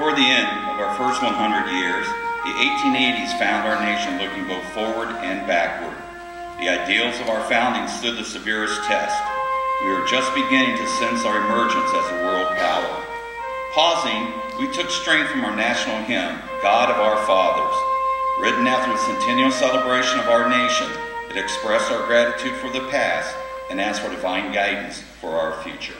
Toward the end of our first 100 years, the 1880s found our nation looking both forward and backward. The ideals of our founding stood the severest test. We were just beginning to sense our emergence as a world power. Pausing, we took strength from our national hymn, God of Our Fathers. Written after the centennial celebration of our nation, it expressed our gratitude for the past and asked for divine guidance for our future.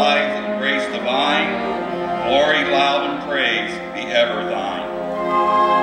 Glory, loud and praise be ever thine.